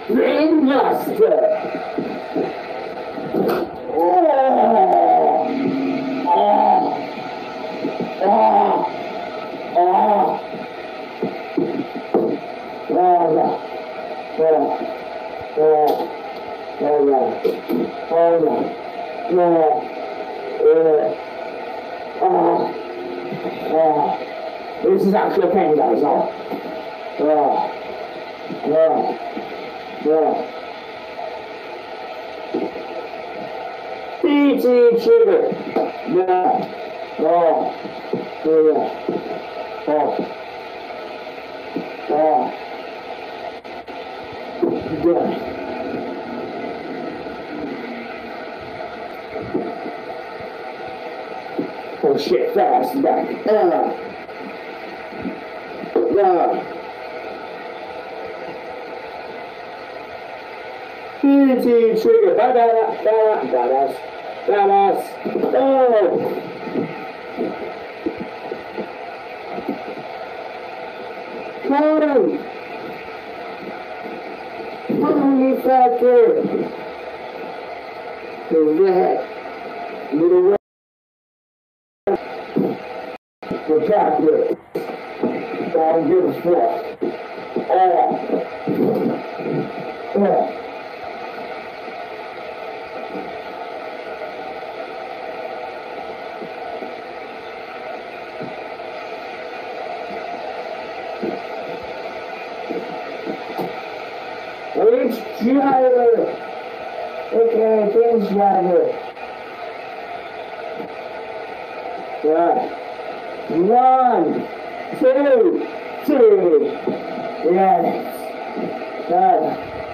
Ringmaster. This is actual pain, guys. PT trigger. Good. Oh shit, fast back. PT trigger. Badass. Oh. Holy factor. Is that little the captain? I don't give a fuck. Skyler. Okay, Skyler. Yeah. 1, 2, 3. Yes.